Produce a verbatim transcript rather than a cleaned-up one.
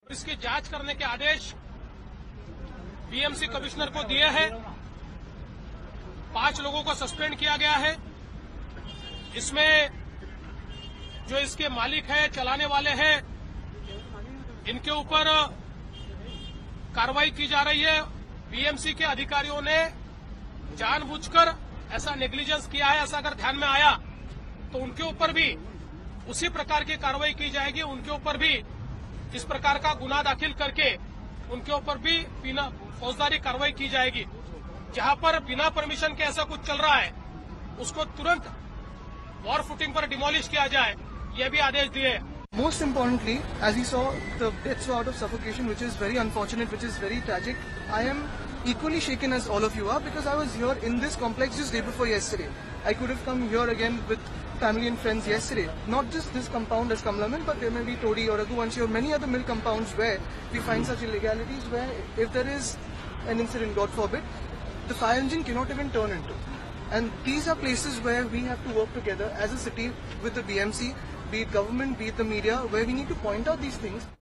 इसकी जांच करने के आदेश बीएमसी कमिश्नर को दिए हैं। पांच लोगों को सस्पेंड किया गया है। इसमें जो इसके मालिक है, चलाने वाले हैं, इनके ऊपर कार्रवाई की जा रही है। बीएमसी के अधिकारियों ने जानबूझकर ऐसा नेग्लिजेंस किया है, ऐसा अगर ध्यान में आया तो उनके ऊपर भी उसी प्रकार की कार्रवाई की जाएगी। उनके ऊपर भी इस प्रकार का गुना दाखिल करके उनके ऊपर भी बिना फौजदारी कार्रवाई की जाएगी। जहां पर बिना परमिशन के ऐसा कुछ चल रहा है उसको तुरंत वॉर फुटिंग पर डिमोलिश किया जाए, ये भी आदेश दिए। Most importantly, as you saw, the deaths were out of suffocation, which is very unfortunate, which is very tragic. I am equally shaken as all of you are because I was here in this complex just day before yesterday. I could have come here again with family and friends yesterday. Not just this compound as Kamala Mill, but there may be Todi or Raghuvanshi or many other mill compounds where we find such illegalities where if there is an incident, God forbid, the fire engine cannot even turn into. And these are places where we have to work together as a city with the B M C, be it government, be it the media, where we need to point out these things.